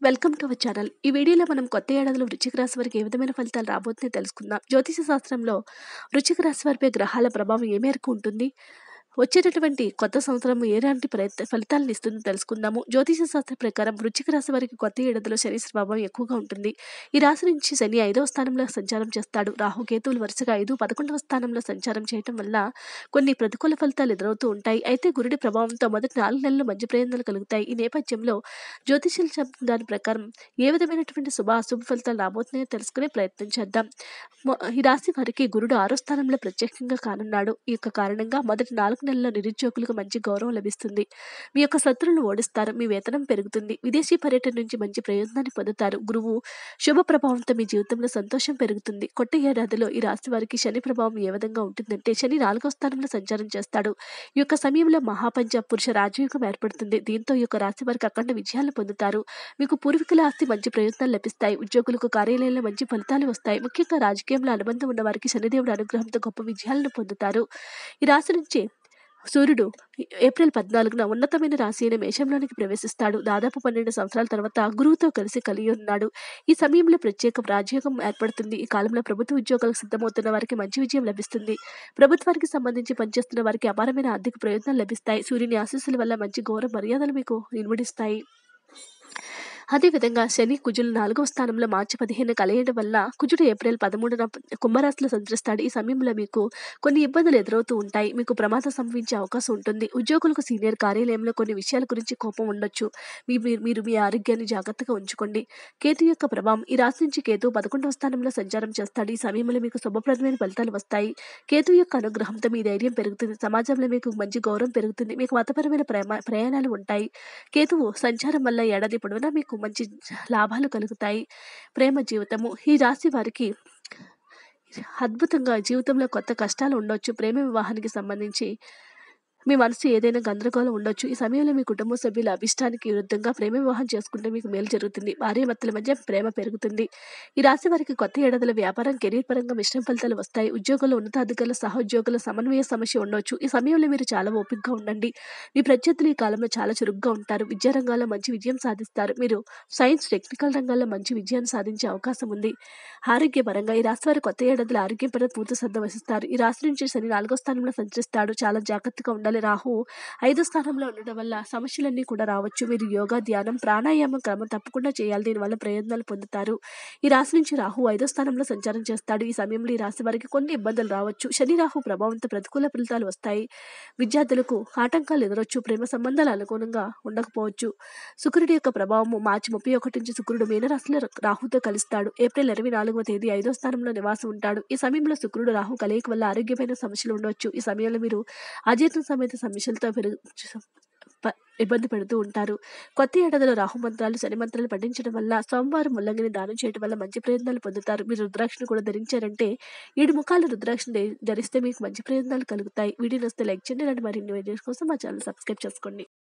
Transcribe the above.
Welcome to our channel. ఈ వీడియోలో మనం కొత్త ఏడాదిలో వృశ్చిక రాశి వారికి ఏ విధమైన ఫలితాలు రాబోతున్నాయో తెలుసుకుందాం. జ్యోతిష శాస్త్రంలో వృశ్చిక రాశి వారిపై గ్రహాల ప్రభావం ఏ మేరకు ఉంటుంది? వచ్చేటటువంటి కొత్త సంవత్సరం ఎలాంటి ఫలితాలను ఇస్తుందో తెలుసుకుందాము. జ్యోతిష శాస్త్రం ప్రకారం వృశ్చిక రాశి వారికి కొత్త ఏడాదిలో శని ప్రభావం ఎక్కువగా ఉంటుంది. ఈ రాశి నుంచి శని 5వ స్థానంలో సంచారం చేస్తాడు. రాహు కేతువులు వరుసగా 5, 11వ స్థానంలో సంచారం చేయటం వల్ల కొన్ని ప్రతికూల ఫలితాలు ఎదురవుతూ ఉంటాయి. అయితే గురుడి ప్రభావంతో మొదటి 4 నెలలు మంచి ప్రయోజనాలు కలుగుతాయి. ఈ నేపథ్యంలో జ్యోతిష్యులు చెప్పిన దాని ప్రకారం ఏ విధమైనటువంటి అశుభ ఫలితాలు రాబోతున్నాయో తెలుసుకునే ప్రయత్నం చేద్దాం. ఈ రాశి వారికి గురుడు 6వ స్థానంలో ప్రత్యేకంగా కానున్నాడు. ఈ యొక్క కారణంగా మొదటి 4 నెలల్లో నిరుద్యోగులకు మంచి గౌరవం లభిస్తుంది. మీ యొక్క శత్రువులను ఓడిస్తారు. మీ వేతనం పెరుగుతుంది. విదేశీ పర్యటన నుంచి మంచి ప్రయోజనాన్ని పొందుతారు. గురువు శుభ ప్రభావంతో మీ జీవితంలో సంతోషం పెరుగుతుంది. కొత్త ఏడాదిలో ఈ రాశి వారికి శని ప్రభావం ఏ విధంగా ఉంటుందంటే, శని 4వ స్థానంలో సంచారం చేస్తాడు. ఈ యొక్క సమయంలో మహాపంచ పురుష రాజయోగం ఏర్పడుతుంది. దీంతో ఈ యొక్క రాశి వారికి అఖండ విజయాలను పొందుతారు. మీకు పూర్వీకుల ఆస్తి మంచి ప్రయోజనాలు లభిస్తాయి. ఉద్యోగులకు కార్యాలయంలో మంచి ఫలితాలు వస్తాయి. ముఖ్యంగా రాజకీయంలో అనుబంధం ఉన్న వారికి శనిదేవుడి అనుగ్రహంతో గొప్ప విజయాలను పొందుతారు. ఈ రాశి నుంచి సూర్యుడు ఏప్రిల్ 14న ఉన్నతమైన రాశి అయిన మేషంలోనికి ప్రవేశిస్తాడు. దాదాపు 12 సంవత్సరాల తర్వాత గురువుతో కలిసి కలిగి ఉన్నాడు. ఈ సమయంలో ప్రత్యేక రాజయోగం ఏర్పడుతుంది. ఈ కాలంలో ప్రభుత్వ ఉద్యోగాలకు సిద్ధమవుతున్న వారికి మంచి విజయం లభిస్తుంది. ప్రభుత్వానికి సంబంధించి పనిచేస్తున్న వారికి అపారమైన ఆర్థిక ప్రయోజనాలు లభిస్తాయి. సూర్యుని ఆశీస్సుల వల్ల మంచి గౌరవ మర్యాదలు మీకు ఇనుమడిస్తాయి. అదేవిధంగా శని కుజులు 4వ స్థానంలో మార్చి 15 కలియడం వల్ల కుజుడు ఏప్రిల్ 13న కుంభరాశిలో సంచరిస్తాడు. ఈ సమయంలో మీకు కొన్ని ఇబ్బందులు ఎదురవుతూ ఉంటాయి. మీకు ప్రమాదం సంభవించే అవకాశం ఉంటుంది. ఉద్యోగులకు సీనియర్ కార్యాలయంలో కొన్ని విషయాల గురించి కోపం ఉండొచ్చు. మీరు మీ ఆరోగ్యాన్ని జాగ్రత్తగా ఉంచుకోండి. కేతు యొక్క ప్రభావం. ఈ రాశి నుంచి కేతు 11వ స్థానంలో సంచారం చేస్తాడు. ఈ సమయంలో మీకు శుభప్రదమైన ఫలితాలు వస్తాయి. కేతు యొక్క అనుగ్రహంతో మీ ధైర్యం పెరుగుతుంది. సమాజంలో మీకు మంచి గౌరవం పెరుగుతుంది. మీకు మతపరమైన ప్రయాణాలు ఉంటాయి. కేతువు సంచారం వల్ల ఏడాది పొడవునా మీకు మంచి లాభాలు కలుగుతాయి. ప్రేమ జీవితము. ఈ రాశి వారికి అద్భుతంగా జీవితంలో కొత్త కష్టాలు ఉండొచ్చు. ప్రేమ వివాహానికి సంబంధించి మీ మనసు ఏదైనా గందరగోళం ఉండొచ్చు. ఈ సమయంలో మీ కుటుంబ సభ్యుల అభిష్టానికి విరుద్ధంగా ప్రేమ వివాహం చేసుకుంటే మీకు మేలు జరుగుతుంది. భార్యాభర్తల మధ్య ప్రేమ పెరుగుతుంది. ఈ రాశి వారికి కొత్త ఏడాదిలో వ్యాపారం, కెరీర్ పరంగా మిశ్రమ ఫలితాలు వస్తాయి. ఉద్యోగంలో ఉన్నతాధికారుల సహోద్యోగుల సమన్వయ సమస్య ఉండొచ్చు. ఈ సమయంలో మీరు చాలా ఓపికగా ఉండండి. మీ ప్రత్యర్థులు ఈ కాలంలో చాలా చురుగ్గా ఉంటారు. విద్యారంగాల్లో మంచి విజయం సాధిస్తారు. మీరు సైన్స్, టెక్నికల్ రంగాల్లో మంచి విజయాన్ని సాధించే అవకాశం ఉంది. ఆరోగ్యపరంగా ఈ రాశి వారి కొత్త ఏడాదిలో ఆరోగ్యం పట్ల పూర్తి శ్రద్ధ వహిస్తారు. ఈ రాశి నుంచి శని 4వ స్థానంలో సంచరిస్తాడు. చాలా జాగ్రత్తగా ఉండాలి. రాహు 5వ స్థానంలో ఉండడం వల్ల సమస్యలన్నీ కూడా రావచ్చు. మీరు యోగా, ధ్యానం, ప్రాణాయామం క్రమం తప్పకుండా చేయాలి. దీనివల్ల ప్రయోజనాలు పొందుతారు. ఈ రాశి నుంచి రాహు 5వ స్థానంలో సంచారం చేస్తాడు. ఈ సమయంలో ఈ రాశి వారికి కొన్ని ఇబ్బందులు రావచ్చు. శని రాహు ప్రభావంతో ప్రతికూల ఫలితాలు వస్తాయి. విద్యార్థులకు ఆటంకాలు ఎదురొచ్చు. ప్రేమ సంబంధాలు అనుగుణంగా ఉండకపోవచ్చు. శుక్రుడి యొక్క ప్రభావము మార్చి 31 నుంచి శుక్రుడు మీనరాశిలో రాహుతో కలుస్తాడు. ఏప్రిల్ 24వ తేదీ 5వ స్థానంలో నివాసం ఉంటాడు. ఈ సమయంలో శుక్రుడు రాహు కలయిక వల్ల ఆరోగ్యమైన సమస్యలు ఉండవచ్చు. ఈ సమయంలో మీరు అజీర్ణ సమేత సమస్యలతో ఇబ్బంది పడుతూ ఉంటారు. కొత్త ఏడాదిలో రాహు మంత్రాలు, శని మంత్రాలు పఠించడం వల్ల, సోమవారం ముల్లంగిని దానం చేయడం వల్ల మంచి ప్రయోజనాలు పొందుతారు. మీరు రుద్రాక్షను కూడా ధరించారంటే 7 ముఖాలు రుద్రాక్షను ధరిస్తే మీకు మంచి ప్రయోజనాలు కలుగుతాయి. వీడియో నచ్చితే లైక్ చేయండి. ఇలాంటి మరిన్ని వీడియోస్ కోసం మా ఛానల్ సబ్స్క్రైబ్ చేసుకోండి.